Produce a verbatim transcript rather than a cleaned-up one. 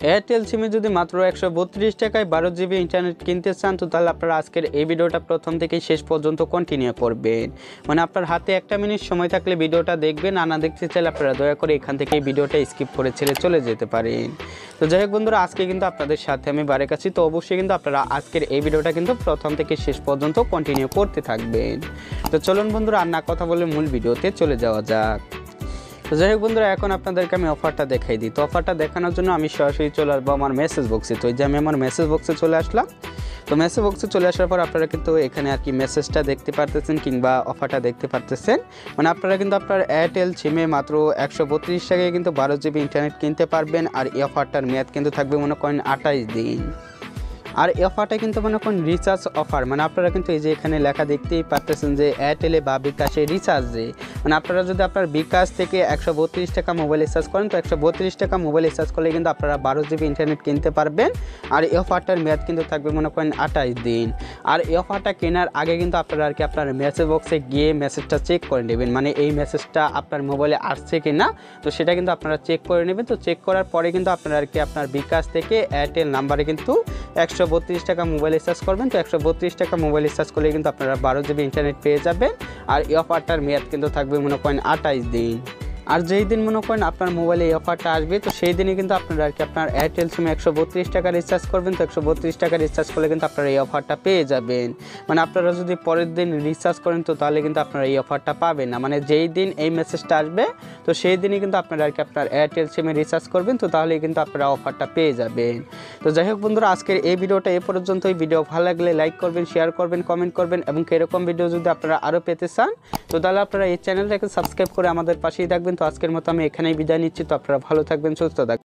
Airtel সিমে যদি মাত্র একশো বত্রিশ টাকায় বারো জিবি ইন্টারনেট কিনতে চান, তো তাহলে আপনারা আজকের এই ভিডিওটা প্রথম থেকে শেষ পর্যন্ত কন্টিনিউ করবেন। মানে আপনার হাতে একটা মিনিট সময় থাকলে ভিডিওটা দেখবেন, আর না দেখতে চাইলে আপনারা দয়া করে এখান থেকে এই ভিডিওটা স্কিপ করে ছেড়ে চলে যেতে পারেন। তো যাই হোক বন্ধুরা, আজকে কিন্তু আপনাদের সাথে আমি বারে কাছি, তো অবশ্যই কিন্তু আপনারা আজকের এই ভিডিওটা কিন্তু প্রথম থেকে শেষ পর্যন্ত কন্টিনিউ করতে থাকবেন। তো চলুন বন্ধুরা, আর না কথা বলে মূল ভিডিওতে চলে যাওয়া যাক। তো যাই হোক বন্ধুরা, এখন আপনাদেরকে আমি অফারটা দেখাই দিই। তো অফারটা দেখানোর জন্য আমি সরাসরি চলে আসবো আমার মেসেজ বক্সে। তো এই যে আমি আমার মেসেজ বক্সে চলে আসলাম। তো মেসেজ বক্সে চলে আসার পর আপনারা কিন্তু এখানে আর কি মেসেজটা দেখতে পারতেছেন কিংবা অফারটা দেখতে পারতেছেন। মানে আপনারা কিন্তু আপনার এয়ারটেল সিমে মাত্র একশো বত্রিশ টাকায় কিন্তু বারো জিবি ইন্টারনেট কিনতে পারবেন। আর এই অফারটার মেয়াদ কিন্তু থাকবে মনে করেন আঠাইশ দিন। আর এই অফারটা কিন্তু মনে করেন রিচার্জ অফার, মানে আপনারা কিন্তু এই যে এখানে লেখা দেখতেই পারতেছেন যে এয়ারটেলে বা বিকাশে রিচার্জে, মানে আপনারা যদি আপনার বিকাশ থেকে একশো বত্রিশ টাকা মোবাইল রিচার্জ করেন, তো একশো বত্রিশ টাকা মোবাইল রিচার্জ করলে কিন্তু আপনারা বারো জিবি ইন্টারনেট কিনতে পারবেন। আর এই অফারটার মেয়াদ কিন্তু থাকবে মনে করেন আঠাইশ দিন। আর এই অফারটা কেনার আগে কিন্তু আপনারা আর কি আপনার মেসেজ বক্সে গিয়ে মেসেজটা চেক করে নেবেন, মানে এই মেসেজটা আপনার মোবাইলে আসছে কি না, তো সেটা কিন্তু আপনারা চেক করে নেবেন। তো চেক করার পরে কিন্তু আপনারা আর কি আপনার বিকাশ থেকে এয়ারটেল নাম্বারে কিন্তু একশো বত্রিশ টাকা মোবাইল রিচার্জ করবেন। তো একশো বত্রিশ টাকা মোবাইল রিচার্জ করলে কিন্তু আপনারা বারো জিবি ইন্টারনেট পেয়ে যাবেন। আর এই অফারটার মেয়াদ কিন্তু থাকবে মনে করেন আঠাইশ দিন। আর যেই দিন মনে করেন আপনার মোবাইলে এই অফারটা আসবে, তো সেই দিনই কিন্তু আপনারা আর কি আপনার এয়ারটেল সিমে একশো বত্রিশ টাকা রিচার্জ করবেন। তো একশো বত্রিশ টাকা রিচার্জ করলে কিন্তু আপনারা এই অফারটা পেয়ে যাবেন। মানে আপনারা যদি পরের দিন রিচার্জ করেন, তো তাহলে কিন্তু আপনারা এই অফারটা পাবেন না। মানে যেই দিন এই মেসেজটা আসবে, তো সেই দিনই কিন্তু আপনারা আর কি আপনার এয়ারটেল সিমে রিচার্জ করবেন, তো তাহলেই কিন্তু আপনারা অফারটা পেয়ে যাবেন। তো যাই হোক বন্ধুরা, আজকের এই ভিডিওটা এ পর্যন্তই। ভিডিও ভালো লাগলে লাইক করবেন, শেয়ার করবেন, কমেন্ট করবেন, এবং এরকম ভিডিও যদি আপনারা আরও পেতে চান, তো তাহলে আপনারা এই চ্যানেলটাকে সাবস্ক্রাইব করে আমাদের পাশেই থাকবেন। তো আজকের মতো আমি এখানেই বিদায় নিচ্ছি। তো আপনারা ভালো থাকবেন, সুস্থ থাকবেন।